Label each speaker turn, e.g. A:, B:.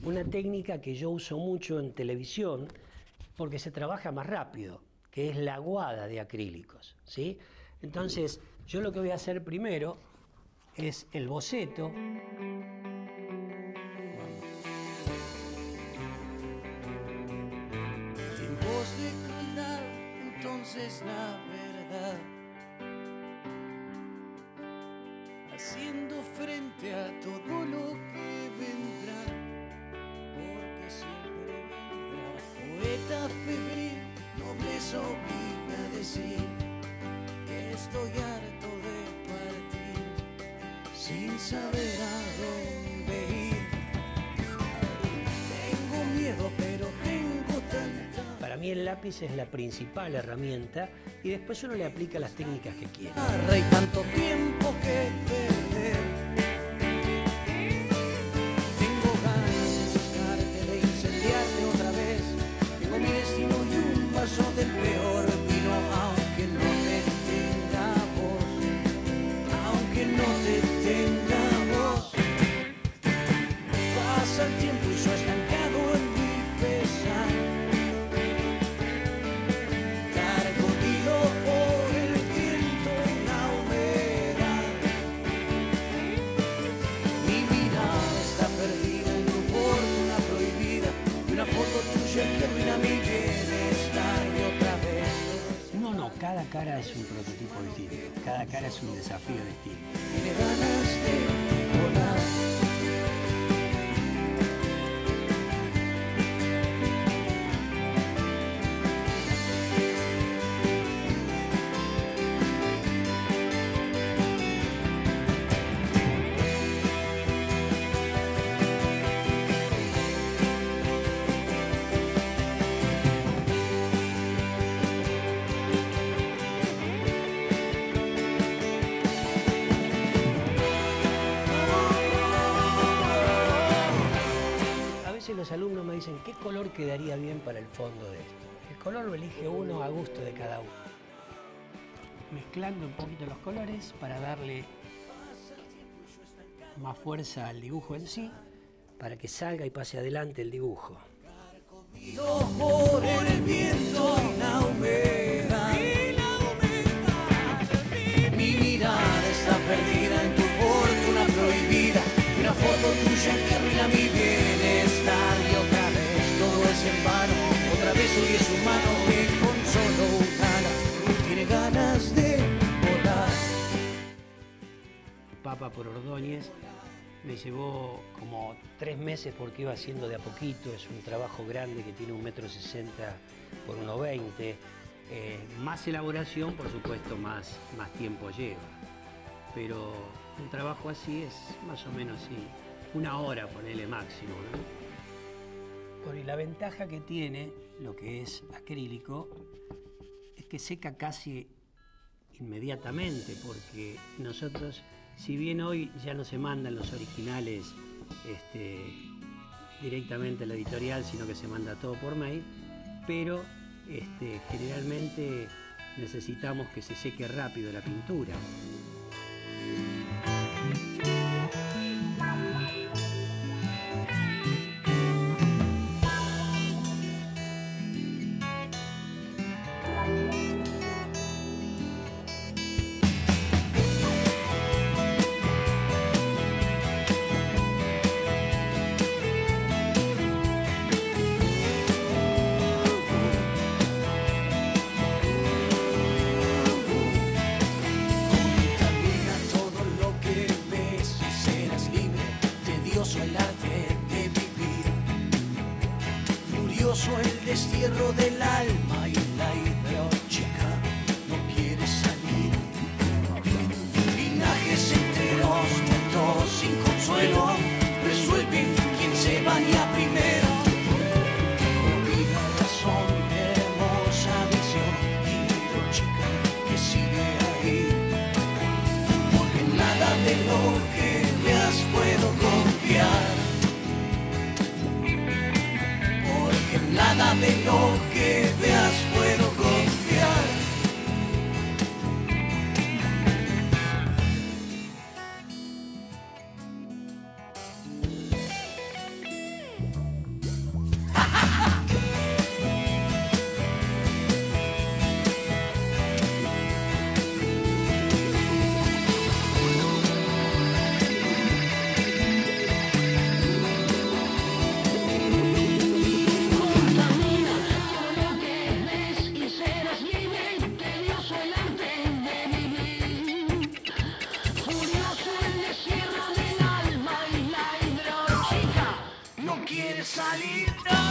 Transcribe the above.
A: una técnica que yo uso mucho en televisión porque se trabaja más rápido, que es la aguada de acrílicos, ¿sí? Entonces, yo lo que voy a hacer primero es el boceto.
B: Tiempos de crueldad, entonces la verdad, haciendo frente a todo lo que vendrá, porque siempre vendrá. Poeta febril, nobleza obliga a decir que estoy harto de partir sin saber a dónde ir. Tengo miedo, pero tengo tanta.
A: Para mí el lápiz es la principal herramienta y después uno le aplica las técnicas que quiere.
B: Hay tanto tiempo que perder. Tengo ganas de buscarte, de incendiarte otra vez. Tengo mi destino y un vaso del peor vino, aunque no te tenga voz, aunque no te tenga voz. Pasa el tiempo y yo estancado en mi pesar.
A: Cada cara es un prototipo distinto, cada cara es un desafío distinto.
B: Tiene ganas de volar.
A: Los alumnos me dicen, ¿qué color quedaría bien para el fondo de esto? El color lo elige uno a gusto de cada uno. Mezclando un poquito los colores para darle más fuerza al dibujo en sí, para que salga y pase adelante el dibujo.
B: Por el viento y la humedad, mi mirada está perdida en tu fortuna prohibida, una foto tuya que arruina mi bienestar. Y otra vez todo es en vano, otra vez hoy es humano que con solo gana, tiene ganas de volar.
A: Papa por Ordóñez me llevó como 3 meses porque iba haciendo de a poquito. Es un trabajo grande que tiene 1,60 m por 1,20 m. Más elaboración, por supuesto, más tiempo lleva. Pero un trabajo así es más o menos así, 1 hora, ponele máximo, ¿no? Bueno, y la ventaja que tiene lo que es acrílico es que seca casi inmediatamente, porque nosotros, si bien hoy ya no se mandan los originales directamente a la editorial, sino que se manda todo por mail, pero generalmente necesitamos que se seque rápido la pintura.
B: El destierro del alma y la idea chica no quiere salir. Linajes enteros, muertos sin consuelo, resuelven quién se baña primero. Olvida razón, hermosa visión y la idea chica que sigue ahí. Porque nada de lo que veas puedo confiar. Nada de lo que veas salir.